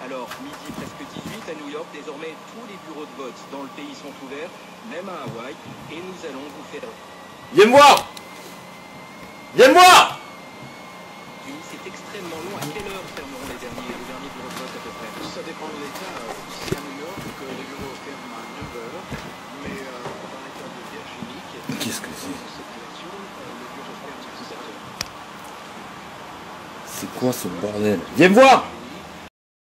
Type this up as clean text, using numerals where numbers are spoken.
Alors, midi presque 18 à New York, désormais tous les bureaux de vote dans le pays sont ouverts, même à Hawaï, et nous allons vous faire... Viens me voir! Viens me voir! Oui, c'est extrêmement long. À quelle heure fermeront les derniers bureaux de vote à peu près? Ça dépend de l'État. Ici à New York, les bureaux ferment à 9 heures, mais dans l'État de Virginie, qui est Qu'est-ce que c'est? cette élection, les bureaux ferment à 7 heures. C'est quoi ce bordel? Viens me voir!